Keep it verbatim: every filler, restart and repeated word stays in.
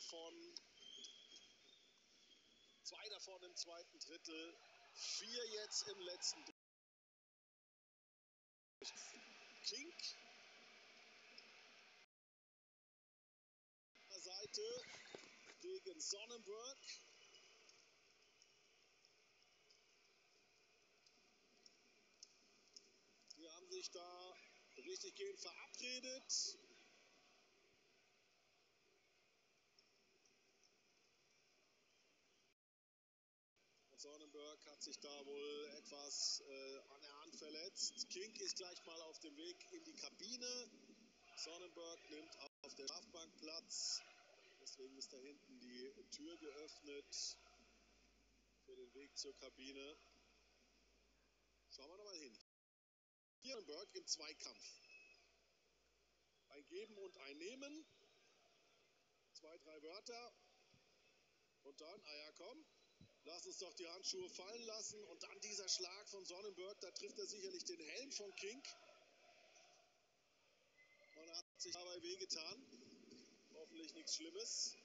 davon. Zwei davon im zweiten Drittel. Vier jetzt im letzten Drittel. Kink. Seite gegen Sonnenberg. Die haben sich da richtig gehend verabredet. Sonnenberg hat sich da wohl etwas äh, an der Hand verletzt. Kink ist gleich mal auf dem Weg in die Kabine. Sonnenberg nimmt auf der Strafbank Platz. Deswegen ist da hinten die Tür geöffnet für den Weg zur Kabine. Schauen wir nochmal hin. Sonnenberg im Zweikampf. Ein Geben und ein Nehmen. Zwei, drei Wörter. Und dann, ah ja, komm. Lass uns doch die Handschuhe fallen lassen. Und dann dieser Schlag von Sonnenberg. Da trifft er sicherlich den Helm von Kink. Und er hat sich dabei wehgetan. Hoffentlich nichts Schlimmes.